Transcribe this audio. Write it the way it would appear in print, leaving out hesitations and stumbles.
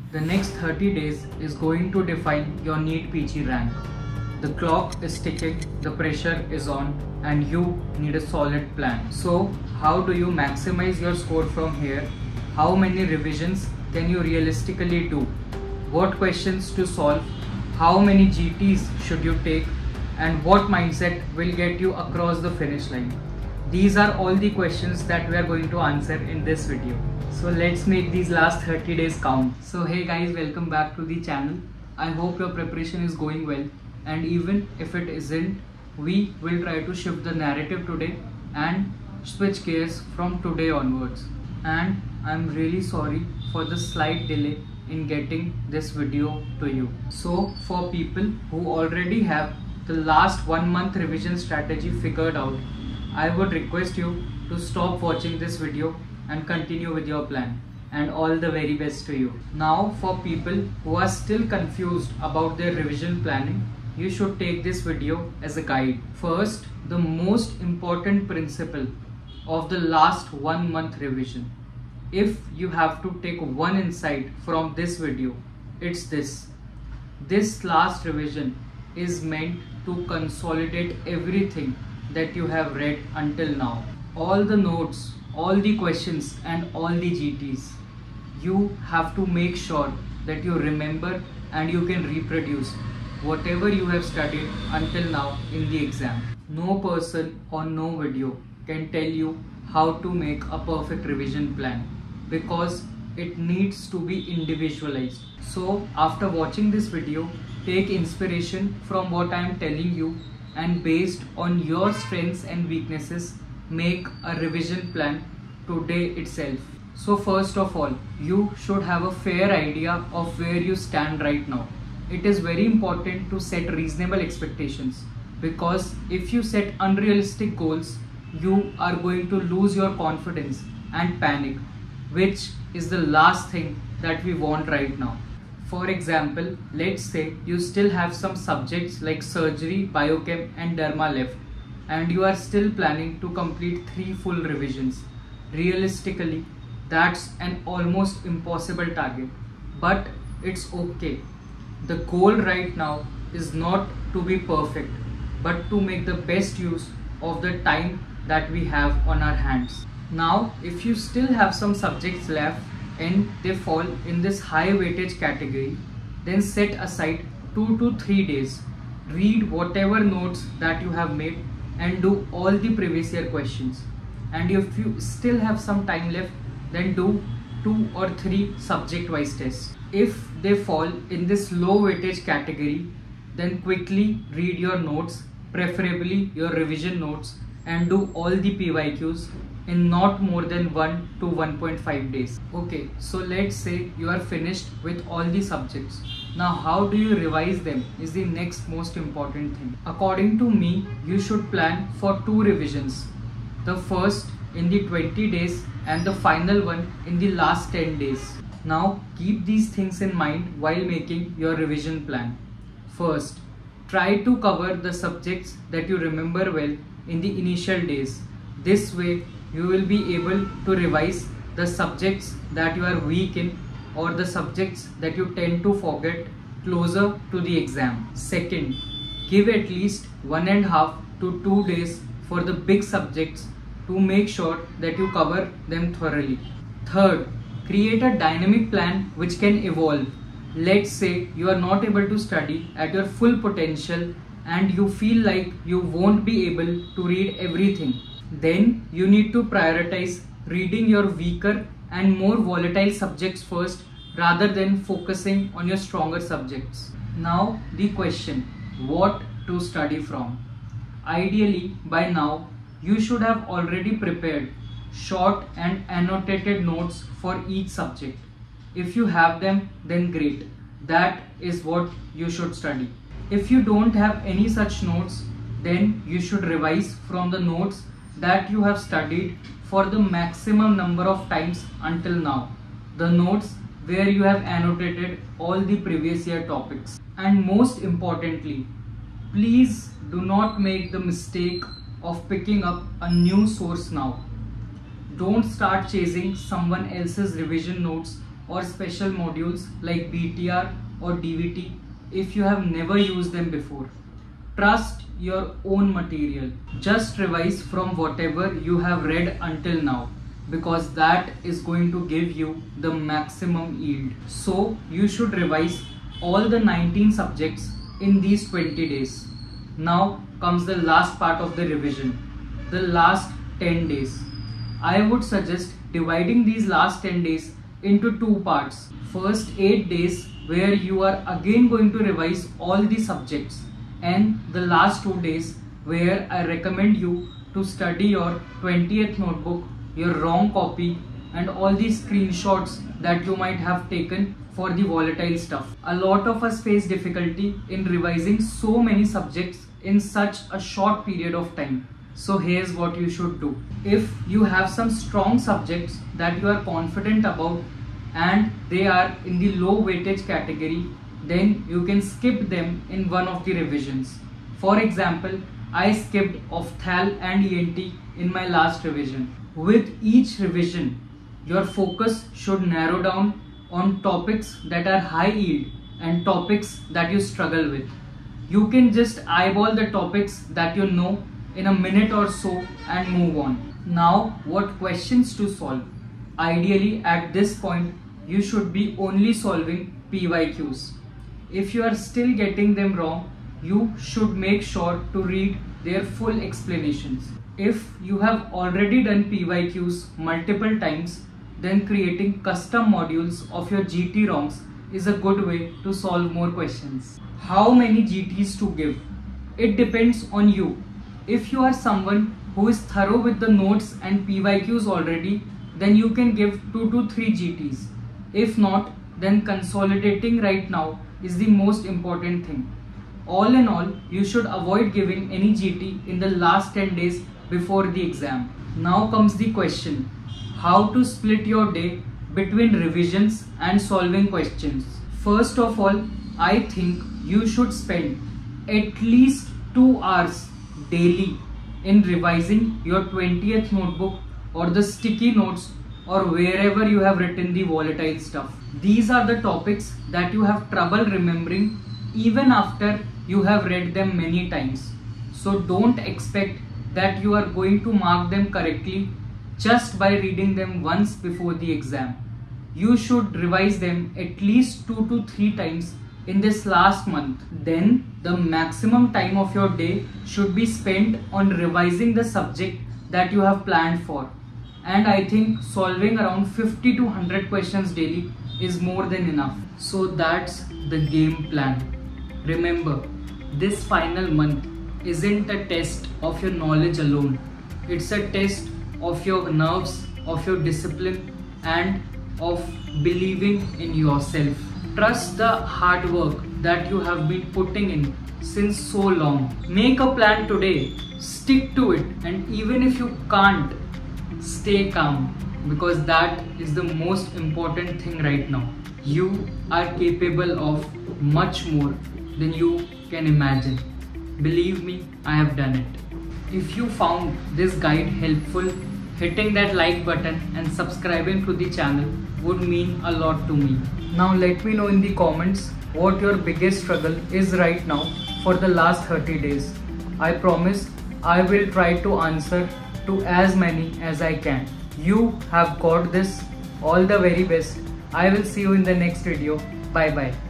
The next 30 days is going to define your NEET PG rank. The clock is ticking, the pressure is on, and you need a solid plan. So, how do you maximize your score from here? How many revisions can you realistically do? What questions to solve? How many GTs should you take? And what mindset will get you across the finish line? These are all the questions that we are going to answer in this video. So let's make these last 30 days count. So hey guys, welcome back to the channel. I hope your preparation is going well, and even if it isn't, we will try to shift the narrative today and switch gears from today onwards. And I'm really sorry for the slight delay in getting this video to you. So for people who already have the last 1 month revision strategy figured out, I would request you to stop watching this video and continue with your plan, and all the very best to you. Now for people who are still confused about their revision planning, you should take this video as a guide. First, the most important principle of the last 1 month revision. If you have to take one insight from this video, it's this. This last revision is meant to consolidate everything that you have read until now. All the notes, all the questions and all the GTs. You have to make sure that you remember and you can reproduce whatever you have studied until now in the exam. No person or no video can tell you how to make a perfect revision plan, because it needs to be individualized. So after watching this video, take inspiration from what I am telling you, and based on your strengths and weaknesses, make a revision plan today itself. So first of all, you should have a fair idea of where you stand right now. It is very important to set reasonable expectations, because if you set unrealistic goals, you are going to lose your confidence and panic, which is the last thing that we want right now. For example, let's say you still have some subjects like surgery, biochem and derma left, and you are still planning to complete 3 full revisions. Realistically, that's an almost impossible target, but it's okay. The goal right now is not to be perfect, but to make the best use of the time that we have on our hands. Now, if you still have some subjects left and they fall in this high weightage category, then set aside 2 to 3 days. Read whatever notes that you have made and do all the previous year questions. And if you still have some time left, then do 2 or 3 subject wise tests. If they fall in this low weightage category, then quickly read your notes, preferably your revision notes, and do all the PYQs in not more than 1 to 1.5 days. Okay, so let's say you are finished with all the subjects. Now how do you revise them is the next most important thing. According to me, you should plan for 2 revisions. The first in the 20 days and the final one in the last 10 days. Now keep these things in mind while making your revision plan. First, try to cover the subjects that you remember well in the initial days. This way you will be able to revise the subjects that you are weak in, or the subjects that you tend to forget closer to the exam. Second, give at least 1.5 to 2 days for the big subjects to make sure that you cover them thoroughly. Third, create a dynamic plan which can evolve. Let's say you are not able to study at your full potential and you feel like you won't be able to read everything. Then you need to prioritize reading your weaker and more volatile subjects first, rather than focusing on your stronger subjects. Now the question, what to study from? Ideally, by now you should have already prepared short and annotated notes for each subject. If you have them, then great. That is what you should study. If you don't have any such notes, then you should revise from the notes that you have studied for the maximum number of times until now. The notes where you have annotated all the previous year topics. And most importantly, please do not make the mistake of picking up a new source now. Don't start chasing someone else's revision notes or special modules like BTR or DVT if you have never used them before. Trust your own material. Just revise from whatever you have read until now, because that is going to give you the maximum yield. So you should revise all the 19 subjects in these 20 days. Now comes the last part of the revision, the last 10 days. I would suggest dividing these last 10 days into two parts. First 8 days where you are again going to revise all the subjects, and the last 2 days where I recommend you to study your 20th notebook, your wrong copy, and all these screenshots that you might have taken for the volatile stuff. A lot of us face difficulty in revising so many subjects in such a short period of time. So here's what you should do. If you have some strong subjects that you are confident about and they are in the low weightage category, then you can skip them in one of the revisions. For example, I skipped Ophthal and ENT in my last revision. With each revision, your focus should narrow down on topics that are high yield and topics that you struggle with. You can just eyeball the topics that you know in a minute or so and move on. Now, what questions to solve? Ideally, at this point, you should be only solving PYQs. If you are still getting them wrong, you should make sure to read their full explanations. If you have already done PYQs multiple times, then creating custom modules of your GT wrongs is a good way to solve more questions. How many GTs to give? It depends on you. If you are someone who is thorough with the notes and PYQs already, then you can give 2 to 3 GTs. If not, then consolidating right now is the most important thing. All in all, you should avoid giving any GT in the last 10 days before the exam. Now comes the question, how to split your day between revisions and solving questions. First of all, I think you should spend at least 2 hours daily in revising your 20th notebook or the sticky notes or wherever you have written the volatile stuff. These are the topics that you have trouble remembering even after you have read them many times. So don't expect that you are going to mark them correctly just by reading them once before the exam. You should revise them at least 2 to 3 times in this last month. Then the maximum time of your day should be spent on revising the subject that you have planned for. And I think solving around 50 to 100 questions daily is more than enough. So that's the game plan. Remember, this final month isn't a test of your knowledge alone. It's a test of your nerves, of your discipline, and of believing in yourself. Trust the hard work that you have been putting in since so long. Make a plan today, stick to it, and even if you can't, stay calm, because that is the most important thing right now. You are capable of much more than you can imagine. Believe me, I have done it. If you found this guide helpful, hitting that like button and subscribing to the channel would mean a lot to me. Now let me know in the comments what your biggest struggle is right now for the last 30 days. I promise I will try to answer to as many as I can. You have got this. All the very best. I will see you in the next video. Bye bye.